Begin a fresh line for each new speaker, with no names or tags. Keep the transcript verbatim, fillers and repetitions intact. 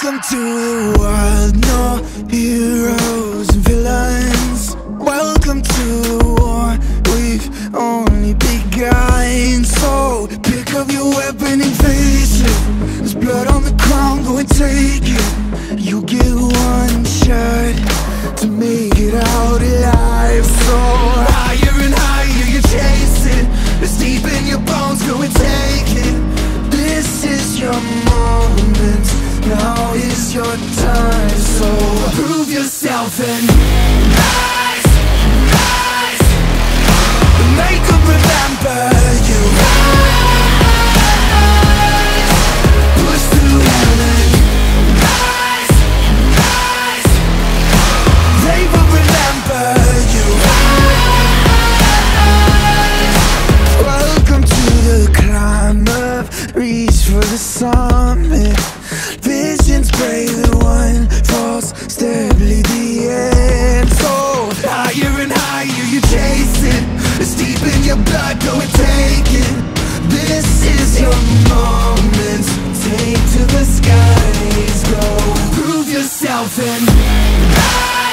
Welcome to the world, no heroes and villains. Welcome to the war, we've only begun. So pick up your weapon and face it. There's blood on the ground, go and take it. You get one shot to make it out alive. So higher and higher you chase it. It's deep in your bones, go and take it. This is your moment, now is your time. So prove yourself and rise, rise. Make them remember you. Rise, push through hell and rise, rise. They will remember you. Rise. Welcome to the climb up, reach for the summit. Visions break, the one false step lead the end. So higher and higher you chase it. It's deep in your blood, go and take it. This is your moment, take to the skies, go. Prove yourself and rise.